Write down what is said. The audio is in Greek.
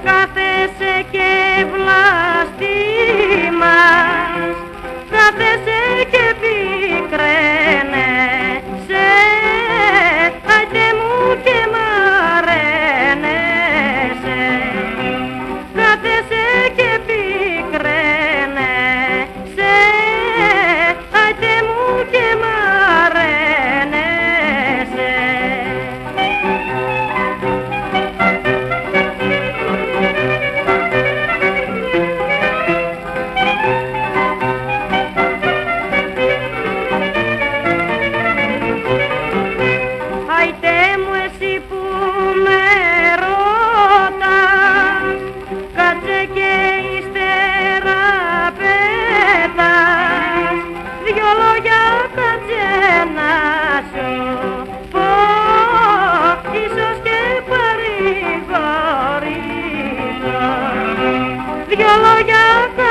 Κάθεσαι και βλαστήμας, κάθεσαι και πικραίνεσαι, άιτε μου και μ' αρένεσαι. Κάθεσαι και πικραίνεσαι, άιτε μου και μ' αρένεσαι. Άιτε μου εσύ που με ρώτας, κάτσε και ύστερα πέτας, δυο λόγια κάτσε να σου πω, ίσως και παρηγορήσω. Δυο λόγια